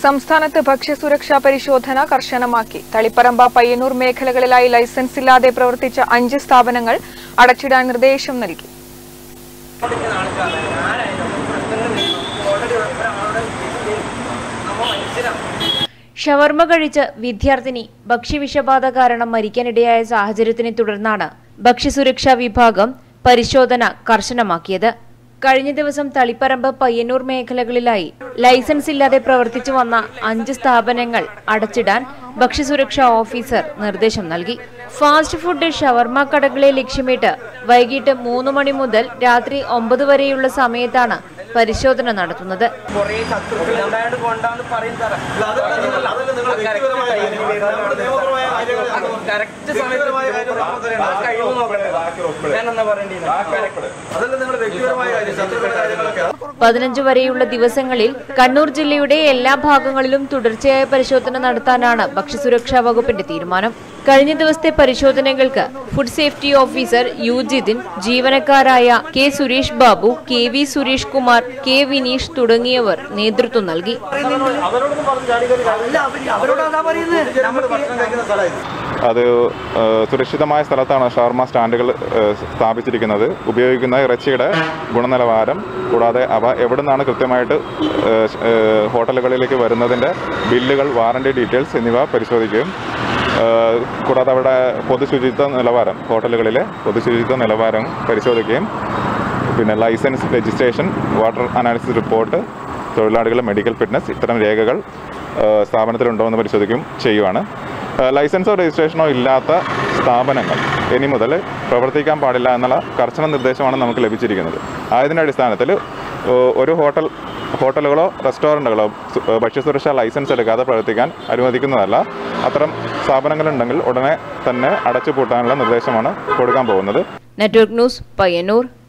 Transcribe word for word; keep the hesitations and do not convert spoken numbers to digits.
സംസ്ഥാനത്ത് ഭക്ഷ്യസുരക്ഷാ പരിശോധന കർശനമാക്കി. തളിപ്പറമ്പ പയ്യന്നൂർ മേഖലകളിലായി ലൈസൻസ് ഇല്ലാതെ പ്രവർത്തിച്ച അഞ്ച് സ്ഥാപനങ്ങൾ അടച്ചിടാൻ നിർദ്ദേശം നൽകി. ഷവർമ കഴിച്ച് വിദ്യാർത്ഥിനി ഭക്ഷ്യവിഷബാധ കാരണം മരിക്കാനിടയായ സാഹചര്യത്തിനെ തുടർന്നാണ് ഭക്ഷ്യസുരക്ഷാ വിഭാഗം പരിശോധന കർശനമാക്കിയത്. കഴിഞ്ഞ ദിവസം തളിപ്പറമ്പ് പയ്യന്നൂർ മേഖലകളിലായി ലൈസൻസ് ഇല്ലാതെ പ്രവർത്തിച്ചു വന്ന അഞ്ച് സ്ഥാപനങ്ങൾ അടച്ചിടാൻ ഭക്ഷ്യസുരക്ഷാ ഓഫീസർ നിർദ്ദേശം നൽകി. ഫാസ്റ്റ് ഫുഡ് ഷവർമ കടകളെ ലക്ഷ്യമിട്ട് വൈകിട്ട് മൂന്ന് മണി മുതൽ രാത്രി ഒമ്പത് വരെയുള്ള സമയത്താണ് പരിശോധന നടത്തുന്നത്. പതിനഞ്ച് വരെയുള്ള ദിവസങ്ങളിൽ കണ്ണൂർ ജില്ലയുടെ എല്ലാ ഭാഗങ്ങളിലും തുടർച്ചയായ പരിശോധന നടത്താനാണ് ഭക്ഷ്യസുരക്ഷാ വകുപ്പിന്റെ തീരുമാനം. കഴിഞ്ഞ ദിവസത്തെ പരിശോധനകൾക്ക് ഫുഡ് സേഫ്റ്റി ഓഫീസർ യുജിതിൻ, ജീവനക്കാരായ K Suresh Babu, K V Suresh Kumar, K Vineesh തുടങ്ങിയവർ നേതൃത്വം നൽകി. അത് സുരക്ഷിതമായ സ്ഥലത്താണ് ഷവർമ സ്റ്റാൻഡുകൾ സ്ഥാപിച്ചിരിക്കുന്നത്. ഉപയോഗിക്കുന്ന ഇറച്ചിയുടെ ഗുണനിലവാരം കൂടാതെ അവ എവിടെ നിന്നാണ് കൃത്യമായിട്ട് ഹോട്ടലുകളിലേക്ക് വരുന്നതിൻ്റെ ബില്ലുകൾ, വാറണ്ടി ഡീറ്റെയിൽസ് എന്നിവ പരിശോധിക്കുകയും കൂടാതെ അവിടെ പൊതുശുചിത്വ നിലവാരം, ഹോട്ടലുകളിലെ പൊതുശുചിത്വ നിലവാരം പരിശോധിക്കുകയും പിന്നെ licence, registration, water analysis report, തൊഴിലാളികളുടെ മെഡിക്കൽ ഫിറ്റ്നസ് ഇത്തരം രേഖകൾ സ്ഥാപനത്തിലുണ്ടോ എന്ന് പരിശോധിക്കുകയും ചെയ്യുവാണ്. ലൈസൻസോ രജിസ്ട്രേഷനോ ഇല്ലാത്ത സ്ഥാപനങ്ങൾ ഇനി മുതൽ പ്രവർത്തിക്കാൻ പാടില്ല എന്നുള്ള കർശന നിർദ്ദേശമാണ് നമുക്ക് ലഭിച്ചിരിക്കുന്നത്. ആയതിൻ്റെ അടിസ്ഥാനത്തിൽ ഒരു ഹോട്ടൽ ഹോട്ടലുകളോ റെസ്റ്റോറൻറ്റുകളോ ഭക്ഷ്യസുരക്ഷാ ലൈസൻസ് എടുക്കാതെ പ്രവർത്തിക്കാൻ അനുവദിക്കുന്നതല്ല. അത്തരം സ്ഥാപനങ്ങളുണ്ടെങ്കിൽ ഉടനെ തന്നെ അടച്ചുപൂട്ടാനുള്ള നിർദ്ദേശമാണ് കൊടുക്കാൻ പോകുന്നത്. Network news, Payyanur.